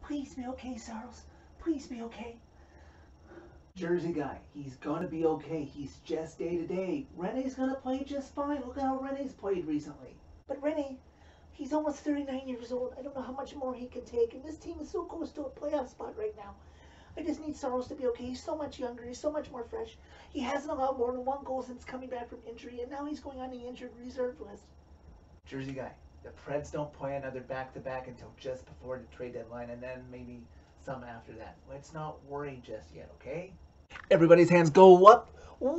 Please be okay, Saros. Please be okay. Jersey guy, he's gonna be okay. He's just day to day. Rene's gonna play just fine. Look at how Rene's played recently. But Rene, he's almost 39 years old. I don't know how much more he can take. And this team is so close to a playoff spot right now. I just need Saros to be okay. He's so much younger. He's so much more fresh. He hasn't allowed more than 1 goal since coming back from injury, and now he's going on the injured reserve list. Jersey guy, the Preds don't play another back-to-back until just before the trade deadline, and then maybe some after that. Let's not worry just yet, okay? Everybody's hands go up,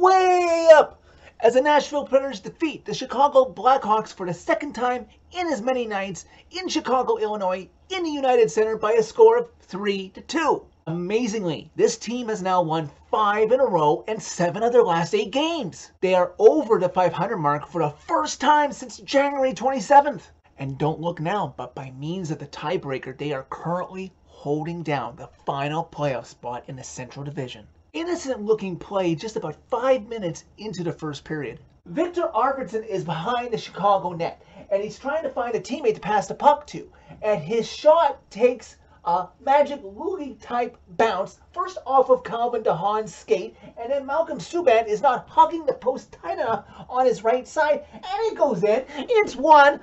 way up, as the Nashville Predators defeat the Chicago Blackhawks for the 2nd time in as many nights in Chicago, Illinois, in the United Center by a score of 3-2. Amazingly, this team has now won 5 in a row and 7 of their last 8 games. They are over the 500 mark for the first time since January 27th. And don't look now, but by means of the tiebreaker, they are currently holding down the final playoff spot in the Central Division. Innocent looking play just about 5 minutes into the first period. Victor Arvidsson is behind the Chicago net, and he's trying to find a teammate to pass the puck to. And his shot takes a Magic Loogie type bounce, first off of Calvin DeHaan's skate, and then Malcolm Subban is not hugging the post tight enough on his right side, and it goes in. It's 1-0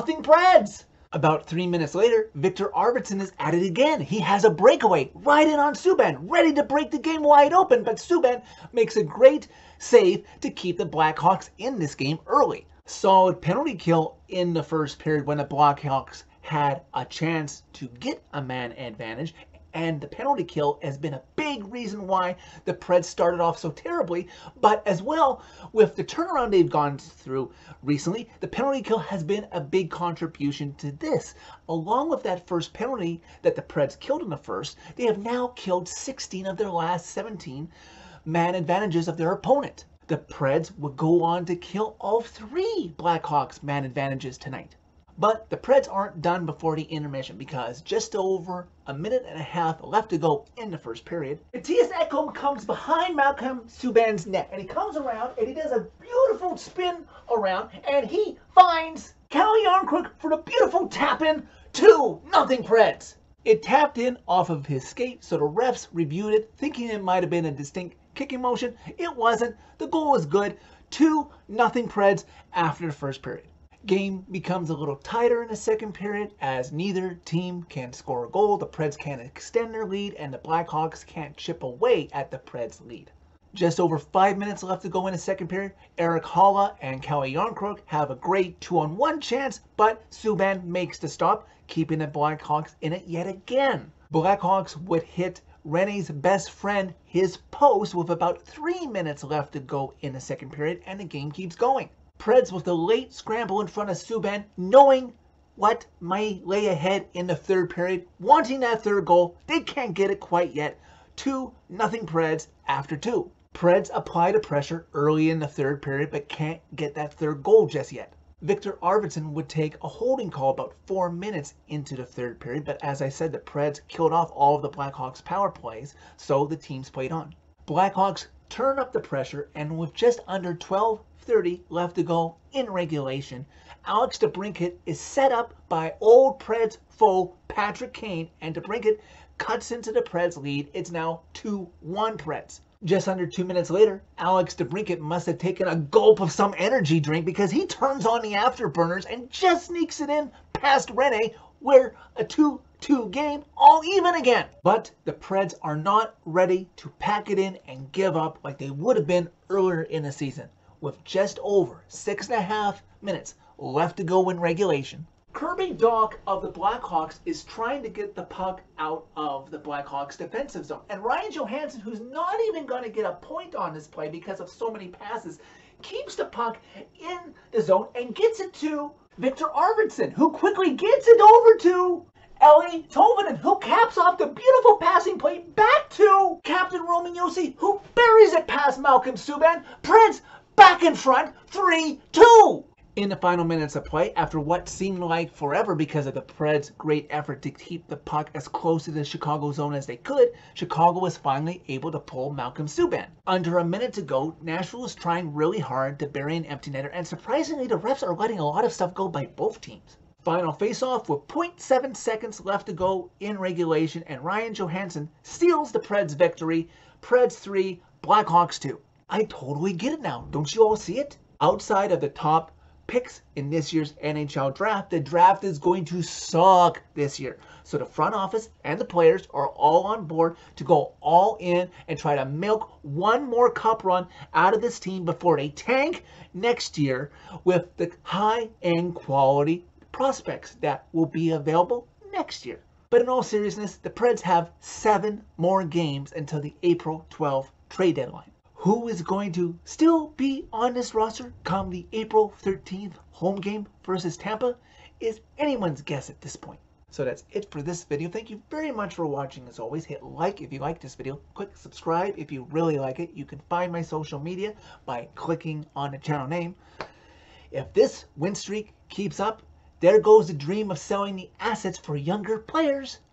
Preds. About 3 minutes later, Victor Arvidsson is at it again. He has a breakaway right in on Subban, ready to break the game wide open, but Subban makes a great save to keep the Blackhawks in this game early. Solid penalty kill in the first period when the Blackhawks had a chance to get a man advantage, and the penalty kill has been a big reason why the Preds started off so terribly. But as well, with the turnaround they've gone through recently, the penalty kill has been a big contribution to this. Along with that first penalty that the Preds killed in the first, they have now killed 16 of their last 17 man advantages of their opponent. The Preds would go on to kill all 3 Blackhawks man advantages tonight. But the Preds aren't done before the intermission, because just over a minute and a half left to go in the first period, Mattias Ekholm comes behind Malcolm Subban's net, and he comes around and he does a beautiful spin around, and he finds Calle Jarnkrok for the beautiful tap-in. 2-0 Preds. It tapped in off of his skate, so the refs reviewed it, thinking it might have been a distinct kicking motion. It wasn't. The goal was good. 2-0 Preds after the first period. Game becomes a little tighter in the second period as neither team can score a goal. The Preds can't extend their lead, and the Blackhawks can't chip away at the Preds' lead. Just over 5 minutes left to go in the second period. Erik Haula and Calle Jarnkrok have a great 2-on-1 chance, but Subban makes the stop, keeping the Blackhawks in it yet again. Blackhawks would hit Rene's best friend, his post, with about 3 minutes left to go in the second period, and the game keeps going. Preds with a late scramble in front of Subban, knowing what might lay ahead in the third period, wanting that third goal. They can't get it quite yet. 2-0 Preds after 2. Preds apply the pressure early in the third period, but can't get that third goal just yet. Victor Arvidsson would take a holding call about 4 minutes into the third period, but as I said, the Preds killed off all of the Blackhawks' power plays, so the teams played on. Blackhawks turn up the pressure, and with just under 12:30 left to go in regulation, Alex DeBrincat is set up by old Preds foe Patrick Kane, and DeBrincat cuts into the Preds lead. It's now 2-1 Preds. Just under 2 minutes later, Alex DeBrincat must have taken a gulp of some energy drink, because he turns on the afterburners and just sneaks it in past Rene. We're a 2-2 game, all even again. But the Preds are not ready to pack it in and give up like they would have been earlier in the season. With just over 6.5 minutes left to go in regulation, Kirby Dach of the Blackhawks is trying to get the puck out of the Blackhawks defensive zone. And Ryan Johansson, who's not even going to get a point on this play because of so many passes, keeps the puck in the zone and gets it to Victor Arvidsson, who quickly gets it over to Eeli Tolvanen, who caps off the beautiful passing play back to Captain Roman Josi, who buries it past Malcolm Subban. Preds back in front, 3-2. In the final minutes of play, after what seemed like forever because of the Preds' great effort to keep the puck as close to the Chicago zone as they could, Chicago was finally able to pull Malcolm Subban. Under a minute to go, Nashville is trying really hard to bury an empty netter, and surprisingly, the refs are letting a lot of stuff go by both teams. Final face-off with 0.7 seconds left to go in regulation, and Ryan Johansson steals the Preds victory. Preds 3, Blackhawks 2. I totally get it now. Don't you all see it? Outside of the top picks in this year's NHL draft, the draft is going to suck this year. So the front office and the players are all on board to go all in and try to milk one more cup run out of this team before they tank next year with the high-end quality prospects that will be available next year. But in all seriousness, the Preds have 7 more games until the April 12th trade deadline. Who is going to still be on this roster come the April 13th home game versus Tampa is anyone's guess at this point. So that's it for this video. Thank you very much for watching. As always, hit like if you like this video. Click subscribe if you really like it. You can find my social media by clicking on the channel name. If this win streak keeps up, there goes the dream of selling the assets for younger players